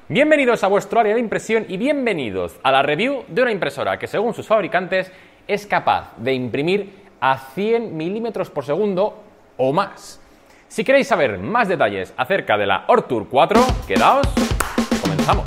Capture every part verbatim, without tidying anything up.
Bienvenidos a vuestro área de impresión y bienvenidos a la review de una impresora que, según sus fabricantes, es capaz de imprimir a cien milímetros por segundo o más. Si queréis saber más detalles acerca de la Ortur cuatro, quedaos, que comenzamos.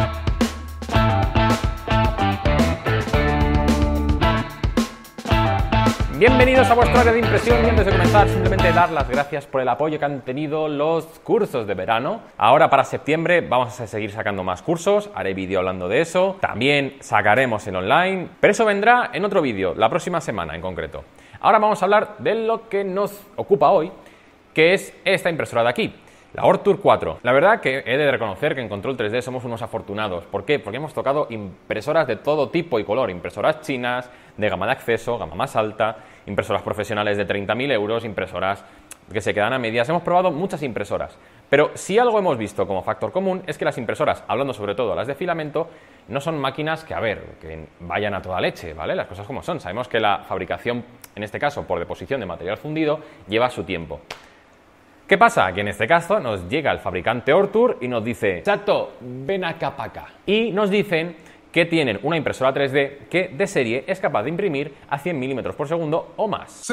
Bienvenidos a vuestro área de impresión y antes de comenzar simplemente dar las gracias por el apoyo que han tenido los cursos de verano. Ahora para septiembre vamos a seguir sacando más cursos, haré vídeo hablando de eso, también sacaremos en online, pero eso vendrá en otro vídeo, la próxima semana en concreto. Ahora vamos a hablar de lo que nos ocupa hoy, que es esta impresora de aquí, la Ortur cuatro. La verdad que he de reconocer que en Control tres D somos unos afortunados. ¿Por qué? Porque hemos tocado impresoras de todo tipo y color, impresoras chinas, de gama de acceso, gama más alta, impresoras profesionales de treinta mil euros, impresoras que se quedan a medias. Hemos probado muchas impresoras, pero si algo hemos visto como factor común es que las impresoras, hablando sobre todo las de filamento, no son máquinas que, a ver, que vayan a toda leche, ¿vale? Las cosas como son. Sabemos que la fabricación, en este caso por deposición de material fundido, lleva su tiempo. ¿Qué pasa? Que en este caso nos llega el fabricante Ortur y nos dice: chato, ven acá para acá. Y nos dicen que tienen una impresora tres D que de serie es capaz de imprimir a cien milímetros por segundo o más.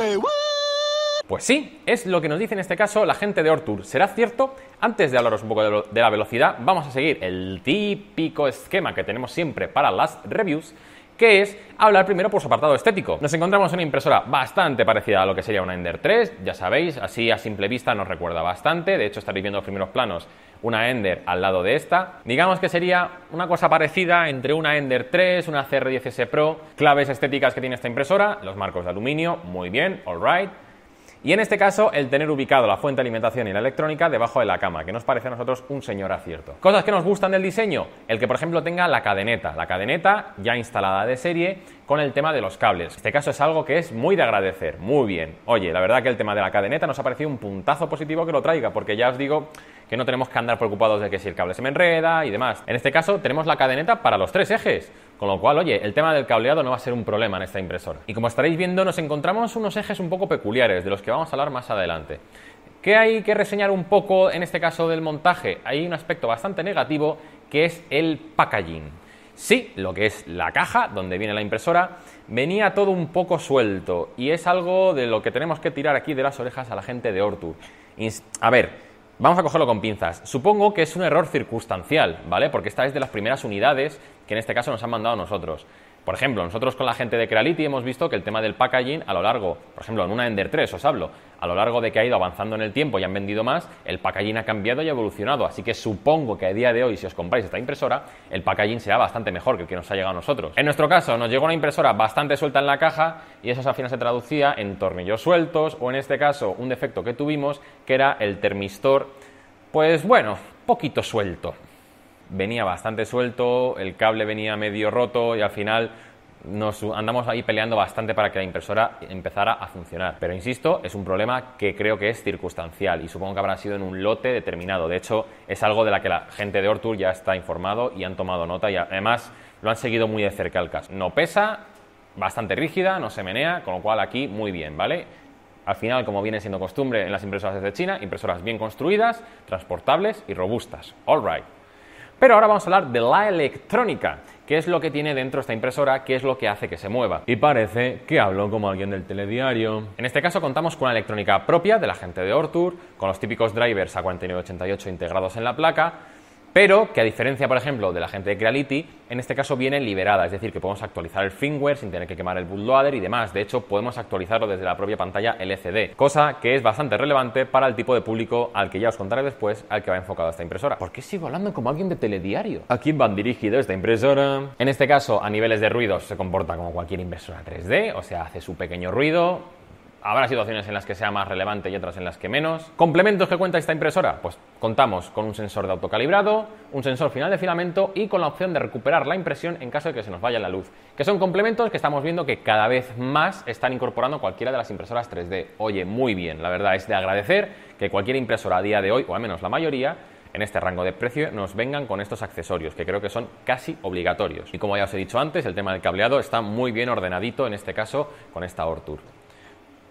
Pues sí, es lo que nos dice en este caso la gente de Ortur. ¿Será cierto? Antes de hablaros un poco de, lo, de la velocidad, vamos a seguir el típico esquema que tenemos siempre para las reviews, que es hablar primero por su apartado estético. Nos encontramos una impresora bastante parecida a lo que sería una Ender tres, ya sabéis, así a simple vista nos recuerda bastante. De hecho, estaréis viendo los primeros planos una Ender al lado de esta. Digamos que sería una cosa parecida entre una Ender tres, una C R diez S Pro. Claves estéticas que tiene esta impresora: los marcos de aluminio, muy bien, all right. Y en este caso, el tener ubicado la fuente de alimentación y la electrónica debajo de la cama, que nos parece a nosotros un señor acierto. Cosas que nos gustan del diseño: el que, por ejemplo, tenga la cadeneta, la cadeneta ya instalada de serie con el tema de los cables. En este caso es algo que es muy de agradecer, muy bien. Oye, la verdad que el tema de la cadeneta nos ha parecido un puntazo positivo que lo traiga, porque ya os digo que no tenemos que andar preocupados de que si el cable se me enreda y demás. En este caso tenemos la cadeneta para los tres ejes, con lo cual, oye, el tema del cableado no va a ser un problema en esta impresora. Y como estaréis viendo, nos encontramos unos ejes un poco peculiares, de los que vamos a hablar más adelante. ¿Qué hay que reseñar un poco en este caso del montaje? Hay un aspecto bastante negativo, que es el packaging. Sí, lo que es la caja donde viene la impresora, venía todo un poco suelto, y es algo de lo que tenemos que tirar aquí de las orejas a la gente de Ortur. A ver, vamos a cogerlo con pinzas. Supongo que es un error circunstancial, ¿vale? Porque esta es de las primeras unidades que en este caso nos han mandado a nosotros. Por ejemplo, nosotros con la gente de Creality hemos visto que el tema del packaging a lo largo, por ejemplo, en una Ender tres os hablo, a lo largo de que ha ido avanzando en el tiempo y han vendido más, el packaging ha cambiado y ha evolucionado. Así que supongo que a día de hoy, si os compráis esta impresora, el packaging será bastante mejor que el que nos ha llegado a nosotros. En nuestro caso, nos llegó una impresora bastante suelta en la caja y eso al final se traducía en tornillos sueltos, o en este caso, un defecto que tuvimos, que era el termistor, pues bueno, poquito suelto. Venía bastante suelto, el cable venía medio roto y al final nos andamos ahí peleando bastante para que la impresora empezara a funcionar. Pero insisto, es un problema que creo que es circunstancial y supongo que habrá sido en un lote determinado. De hecho, es algo de la que la gente de Ortur ya está informado y han tomado nota y además lo han seguido muy de cerca el caso. No pesa, bastante rígida, no se menea, con lo cual aquí muy bien, ¿vale? Al final, como viene siendo costumbre en las impresoras desde China, impresoras bien construidas, transportables y robustas. All right. Pero ahora vamos a hablar de la electrónica, qué es lo que tiene dentro esta impresora, qué es lo que hace que se mueva. Y parece que hablo como alguien del telediario. En este caso contamos con una electrónica propia de la gente de Ortur, con los típicos drivers A cuarenta y nueve ochenta y ocho integrados en la placa, pero que a diferencia, por ejemplo, de la gente de Creality, en este caso viene liberada, es decir, que podemos actualizar el firmware sin tener que quemar el bootloader y demás. De hecho, podemos actualizarlo desde la propia pantalla L C D, cosa que es bastante relevante para el tipo de público al que ya os contaré después, al que va enfocado esta impresora. ¿Por qué sigo hablando como alguien de telediario? ¿A quién van dirigido esta impresora? En este caso, a niveles de ruidos, se comporta como cualquier impresora tres D, o sea, hace su pequeño ruido. Habrá situaciones en las que sea más relevante y otras en las que menos. ¿Complementos que cuenta esta impresora? Pues contamos con un sensor de autocalibrado, un sensor final de filamento y con la opción de recuperar la impresión en caso de que se nos vaya la luz. Que son complementos que estamos viendo que cada vez más están incorporando cualquiera de las impresoras tres D. Oye, muy bien, la verdad es de agradecer que cualquier impresora a día de hoy, o al menos la mayoría, en este rango de precio nos vengan con estos accesorios, que creo que son casi obligatorios. Y como ya os he dicho antes, el tema del cableado está muy bien ordenadito, en este caso, con esta Ortur.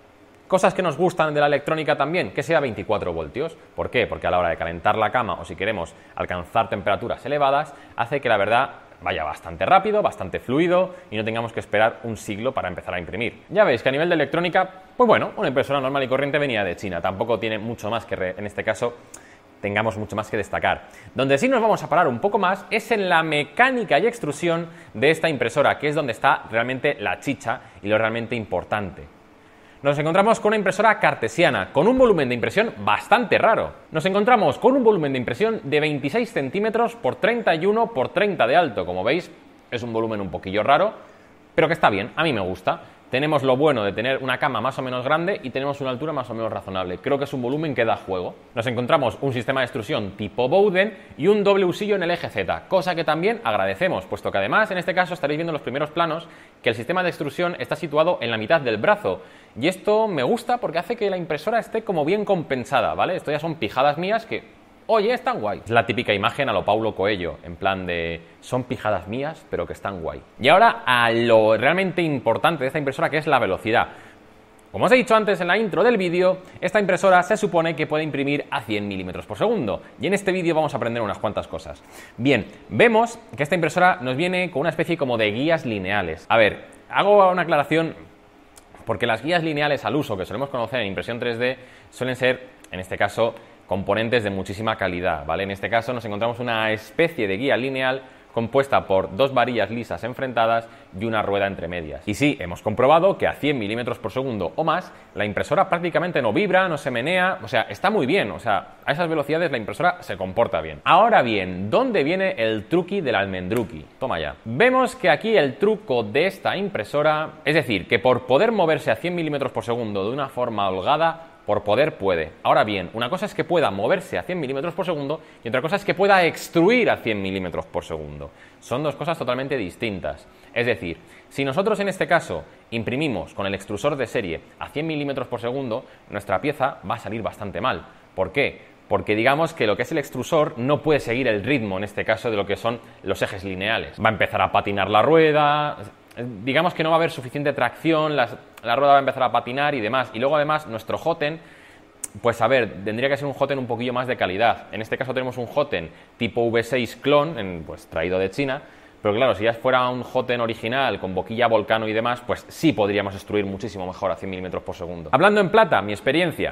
Cosas que nos gustan de la electrónica también, que sea veinticuatro voltios. ¿Por qué? Porque a la hora de calentar la cama o si queremos alcanzar temperaturas elevadas, hace que la verdad vaya bastante rápido, bastante fluido y no tengamos que esperar un siglo para empezar a imprimir. Ya veis que a nivel de electrónica, pues bueno, una impresora normal y corriente venía de China. Tampoco tiene mucho más que, re, en este caso, tengamos mucho más que destacar. Donde sí nos vamos a parar un poco más es en la mecánica y extrusión de esta impresora, que es donde está realmente la chicha y lo realmente importante. Nos encontramos con una impresora cartesiana, con un volumen de impresión bastante raro. Nos encontramos con un volumen de impresión de veintiséis centímetros por treinta y uno por treinta de alto. Como veis, es un volumen un poquillo raro, pero que está bien, a mí me gusta. Tenemos lo bueno de tener una cama más o menos grande y tenemos una altura más o menos razonable. Creo que es un volumen que da juego. Nos encontramos un sistema de extrusión tipo Bowden y un doble usillo en el eje Z, cosa que también agradecemos, puesto que además en este caso estaréis viendo en los primeros planos que el sistema de extrusión está situado en la mitad del brazo. Y esto me gusta porque hace que la impresora esté como bien compensada, ¿vale? Esto ya son pijadas mías que... Oye, están guay. Es la típica imagen a lo Paulo Coelho, en plan de son pijadas mías, pero que están guay. Y ahora a lo realmente importante de esta impresora, que es la velocidad. Como os he dicho antes en la intro del vídeo, esta impresora se supone que puede imprimir a cien milímetros por segundo. Y en este vídeo vamos a aprender unas cuantas cosas. Bien, vemos que esta impresora nos viene con una especie como de guías lineales. A ver, hago una aclaración porque las guías lineales al uso que solemos conocer en impresión tres D suelen ser, en este caso, componentes de muchísima calidad, ¿vale? En este caso nos encontramos una especie de guía lineal compuesta por dos varillas lisas enfrentadas y una rueda entre medias. Y sí, hemos comprobado que a cien milímetros por segundo o más, la impresora prácticamente no vibra, no se menea, o sea, está muy bien, o sea, a esas velocidades la impresora se comporta bien. Ahora bien, ¿dónde viene el truqui del almendruqui? Toma ya. Vemos que aquí el truco de esta impresora, es decir, que por poder moverse a cien milímetros por segundo de una forma holgada, por poder puede. Ahora bien, una cosa es que pueda moverse a cien milímetros por segundo y otra cosa es que pueda extruir a cien milímetros por segundo. Son dos cosas totalmente distintas. Es decir, si nosotros en este caso imprimimos con el extrusor de serie a cien milímetros por segundo, nuestra pieza va a salir bastante mal. ¿Por qué? Porque digamos que lo que es el extrusor no puede seguir el ritmo, en este caso, de lo que son los ejes lineales. Va a empezar a patinar la rueda... Digamos que no va a haber suficiente tracción, las, la rueda va a empezar a patinar y demás. Y luego además nuestro Joten, pues a ver, tendría que ser un Joten un poquillo más de calidad. En este caso tenemos un Joten tipo V seis clon, en, pues traído de China. Pero claro, si ya fuera un Joten original con boquilla Volcano y demás, pues sí podríamos extruir muchísimo mejor a cien milímetros por segundo. Hablando en plata, mi experiencia...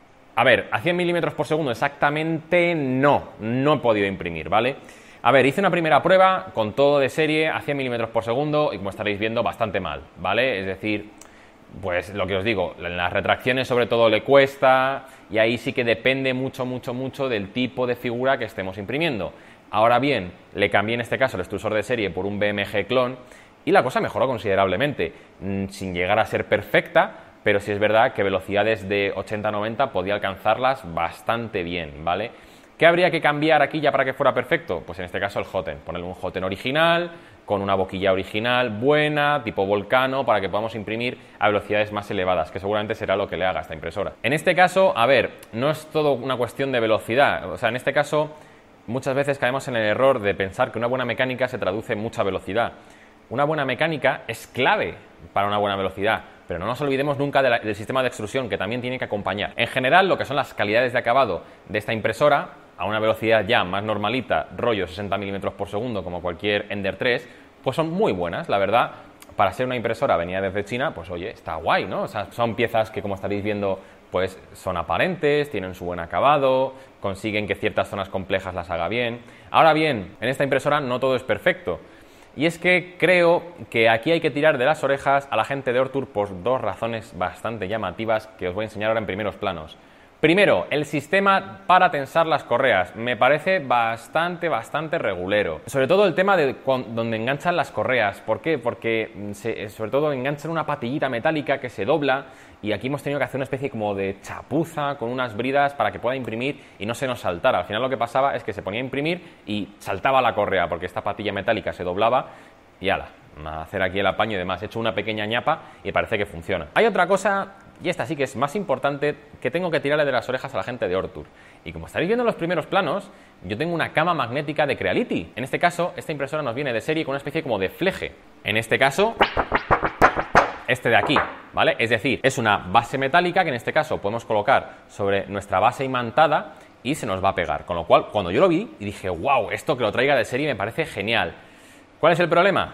A ver, a cien milímetros por segundo exactamente no, no he podido imprimir, ¿vale? A ver, hice una primera prueba con todo de serie a cien milímetros por segundo y como estaréis viendo bastante mal, ¿vale? Es decir, pues lo que os digo, en las retracciones sobre todo le cuesta y ahí sí que depende mucho, mucho, mucho del tipo de figura que estemos imprimiendo. Ahora bien, le cambié en este caso el extrusor de serie por un B M G clon y la cosa mejoró considerablemente, sin llegar a ser perfecta, pero sí es verdad que velocidades de ochenta a noventa podía alcanzarlas bastante bien, ¿vale? ¿Qué habría que cambiar aquí ya para que fuera perfecto? Pues en este caso el Joten, ponerle un Joten original, con una boquilla original buena, tipo Volcano, para que podamos imprimir a velocidades más elevadas, que seguramente será lo que le haga a esta impresora. En este caso, a ver, no es todo una cuestión de velocidad, o sea, en este caso muchas veces caemos en el error de pensar que una buena mecánica se traduce en mucha velocidad. Una buena mecánica es clave para una buena velocidad, pero no nos olvidemos nunca de la, del sistema de extrusión que también tiene que acompañar. En general, lo que son las calidades de acabado de esta impresora, a una velocidad ya más normalita, rollo sesenta milímetros por segundo, como cualquier Ender tres, pues son muy buenas, la verdad. Para ser una impresora venida desde China, pues oye, está guay, ¿no? O sea, son piezas que, como estaréis viendo, pues son aparentes, tienen su buen acabado, consiguen que ciertas zonas complejas las haga bien. Ahora bien, en esta impresora no todo es perfecto. Y es que creo que aquí hay que tirar de las orejas a la gente de Ortur por dos razones bastante llamativas que os voy a enseñar ahora en primeros planos. Primero, el sistema para tensar las correas me parece bastante, bastante regulero. Sobre todo el tema de donde enganchan las correas. ¿Por qué? Porque se, sobre todo enganchan una patillita metálica que se dobla y aquí hemos tenido que hacer una especie como de chapuza con unas bridas para que pueda imprimir y no se nos saltara. Al final lo que pasaba es que se ponía a imprimir y saltaba la correa porque esta patilla metálica se doblaba y ala, a hacer aquí el apaño y demás. He hecho una pequeña ñapa y parece que funciona. Hay otra cosa, y esta sí que es más importante, que tengo que tirarle de las orejas a la gente de Ortur. Y como estaréis viendo en los primeros planos, yo tengo una cama magnética de Creality. En este caso, esta impresora nos viene de serie con una especie como de fleje. En este caso, este de aquí. ¿vale? Es decir, es una base metálica que en este caso podemos colocar sobre nuestra base imantada y se nos va a pegar. Con lo cual, cuando yo lo vi, y dije, wow, esto que lo traiga de serie me parece genial. ¿Cuál es el problema?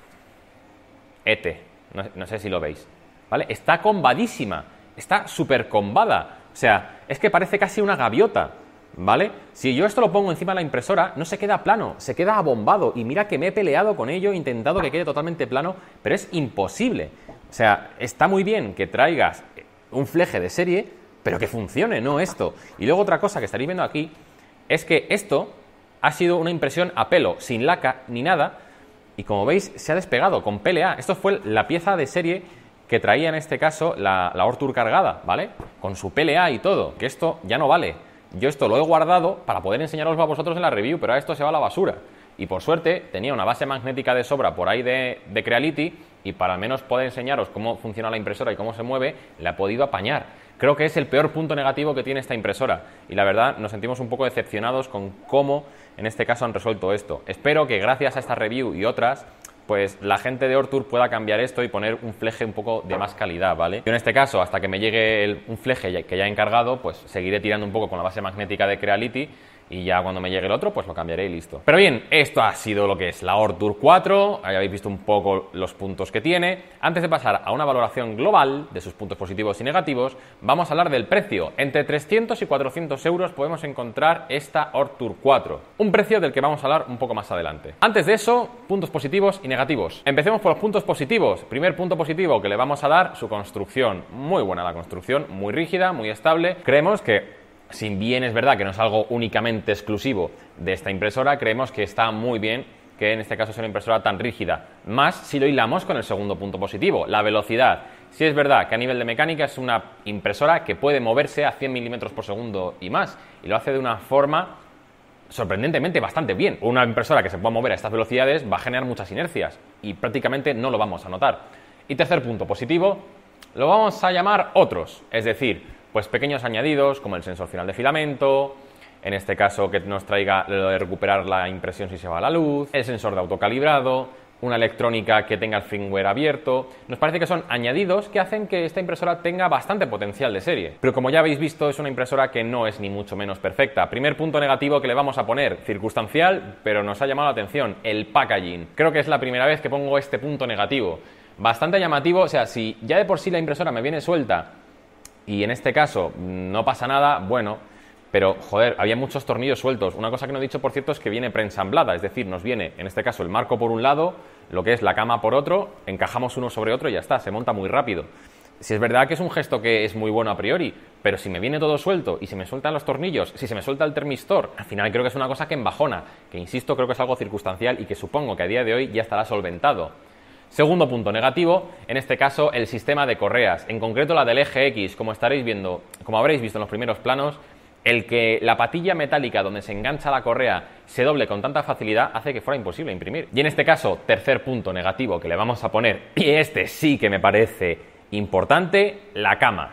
Este, no, no sé si lo veis, ¿vale? Está combadísima, está súper combada. O sea, es que parece casi una gaviota, ¿vale? Si yo esto lo pongo encima de la impresora, no se queda plano, se queda abombado. Y mira que me he peleado con ello, he intentado que quede totalmente plano, pero es imposible. O sea, está muy bien que traigas un fleje de serie, pero que funcione, no esto. Y luego otra cosa que estaréis viendo aquí es que esto ha sido una impresión a pelo, sin laca ni nada, y como veis se ha despegado con P L A. Esto fue la pieza de serie que traía en este caso la, la Ortur cargada, ¿vale? Con su P L A y todo, que esto ya no vale. Yo esto lo he guardado para poder enseñaros a vosotros en la review, pero ahora esto se va a la basura. Y por suerte tenía una base magnética de sobra por ahí de, de Creality, y para al menos poder enseñaros cómo funciona la impresora y cómo se mueve, la he podido apañar. Creo que es el peor punto negativo que tiene esta impresora, y la verdad nos sentimos un poco decepcionados con cómo en este caso han resuelto esto. Espero que gracias a esta review y otras, pues la gente de Ortur pueda cambiar esto y poner un fleje un poco de más calidad, ¿vale? Yo en este caso, hasta que me llegue el, un fleje que ya he encargado, pues seguiré tirando un poco con la base magnética de Creality, y ya cuando me llegue el otro, pues lo cambiaré y listo. Pero bien, esto ha sido lo que es la Ortur cuatro, ahí habéis visto un poco los puntos que tiene. Antes de pasar a una valoración global de sus puntos positivos y negativos, vamos a hablar del precio. Entre trescientos y cuatrocientos euros podemos encontrar esta Ortur cuatro, un precio del que vamos a hablar un poco más adelante. Antes de eso, puntos positivos y negativos. Empecemos por los puntos positivos. Primer punto positivo que le vamos a dar, su construcción. Muy buena la construcción, muy rígida, muy estable. Creemos que, si bien es verdad que no es algo únicamente exclusivo de esta impresora, creemos que está muy bien que en este caso sea una impresora tan rígida. Más si lo hilamos con el segundo punto positivo, la velocidad. Sí es verdad que a nivel de mecánica es una impresora que puede moverse a cien milímetros por segundo y más, y lo hace de una forma sorprendentemente bastante bien. Una impresora que se pueda mover a estas velocidades va a generar muchas inercias y prácticamente no lo vamos a notar. Y tercer punto positivo, lo vamos a llamar otros, es decir, pues pequeños añadidos como el sensor final de filamento, en este caso que nos traiga lo de recuperar la impresión si se va la luz, el sensor de autocalibrado, una electrónica que tenga el firmware abierto. Nos parece que son añadidos que hacen que esta impresora tenga bastante potencial de serie. Pero como ya habéis visto, es una impresora que no es ni mucho menos perfecta. Primer punto negativo que le vamos a poner, circunstancial, pero nos ha llamado la atención, el packaging. Creo que es la primera vez que pongo este punto negativo. Bastante llamativo, o sea, si ya de por sí la impresora me viene suelta y en este caso no pasa nada, bueno, pero joder, había muchos tornillos sueltos. Una cosa que no he dicho, por cierto, es que viene preensamblada, es decir, nos viene en este caso el marco por un lado, lo que es la cama por otro, encajamos uno sobre otro y ya está, se monta muy rápido. Si es verdad que es un gesto que es muy bueno a priori, pero si me viene todo suelto y si me sueltan los tornillos, si se me suelta el termistor, al final creo que es una cosa que embajona, que insisto, creo que es algo circunstancial y que supongo que a día de hoy ya estará solventado. Segundo punto negativo, en este caso el sistema de correas, en concreto la del eje X, como estaréis viendo, como habréis visto en los primeros planos, el que la patilla metálica donde se engancha la correa se doble con tanta facilidad hace que fuera imposible imprimir. Y en este caso, tercer punto negativo que le vamos a poner, y este sí que me parece importante, la cama.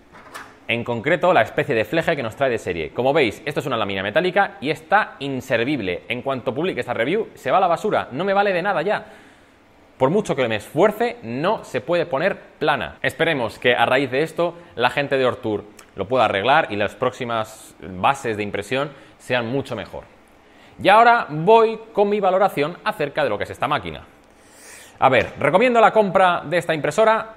En concreto, la especie de fleje que nos trae de serie. Como veis, esto es una lámina metálica y está inservible. En cuanto publique esta review, se va a la basura, no me vale de nada ya. Por mucho que me esfuerce, no se puede poner plana. Esperemos que a raíz de esto la gente de Ortur lo pueda arreglar y las próximas bases de impresión sean mucho mejor. Y ahora voy con mi valoración acerca de lo que es esta máquina. A ver, ¿recomiendo la compra de esta impresora?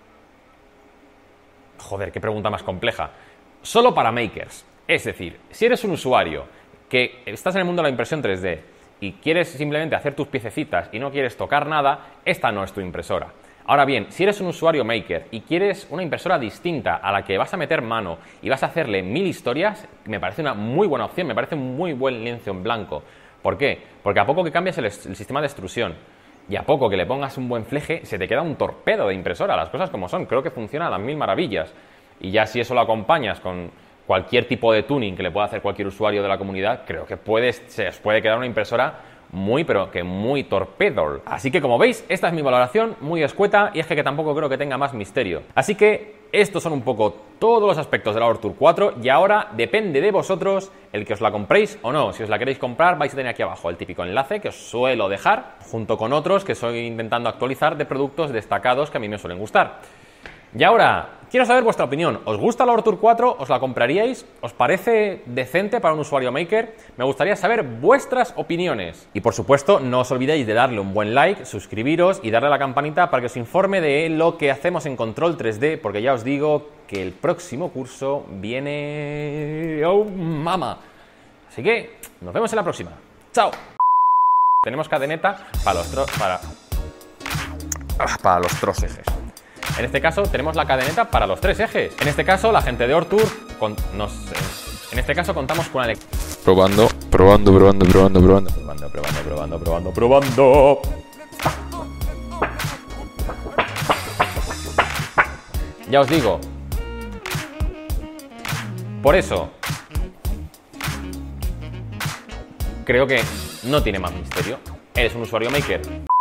Joder, qué pregunta más compleja. Solo para makers. Es decir, si eres un usuario que estás en el mundo de la impresión tres D y quieres simplemente hacer tus piececitas y no quieres tocar nada, esta no es tu impresora. Ahora bien, si eres un usuario maker y quieres una impresora distinta a la que vas a meter mano y vas a hacerle mil historias, me parece una muy buena opción, me parece un muy buen lienzo en blanco. ¿Por qué? Porque a poco que cambies el, el sistema de extrusión y a poco que le pongas un buen fleje, se te queda un torpedo de impresora, las cosas como son. Creo que funciona a las mil maravillas. Y ya si eso lo acompañas con cualquier tipo de tuning que le pueda hacer cualquier usuario de la comunidad, creo que puede, se os puede quedar una impresora muy, pero que muy torpedo. Así que, como veis, esta es mi valoración, muy escueta, y es que, que tampoco creo que tenga más misterio. Así que estos son un poco todos los aspectos de la Ortur cuatro, y ahora depende de vosotros el que os la compréis o no. Si os la queréis comprar, vais a tener aquí abajo el típico enlace que os suelo dejar, junto con otros que estoy intentando actualizar de productos destacados que a mí me suelen gustar. Y ahora, quiero saber vuestra opinión. ¿Os gusta la Ortur cuatro? ¿Os la compraríais? ¿Os parece decente para un usuario Maker? Me gustaría saber vuestras opiniones. Y por supuesto, no os olvidéis de darle un buen like, suscribiros y darle a la campanita para que os informe de lo que hacemos en Control tres D, porque ya os digo que el próximo curso viene... ¡Oh, mama! Así que, nos vemos en la próxima. ¡Chao! Tenemos cadeneta para los, tro para... para los tres ejes. En este caso tenemos la cadeneta para los tres ejes. En este caso la gente de Ortur con, nos, en este caso contamos con una... Probando, probando, probando, probando, probando. Probando, probando, probando, probando, probando. Ya os digo. Por eso creo que no tiene más misterio. Eres un usuario Maker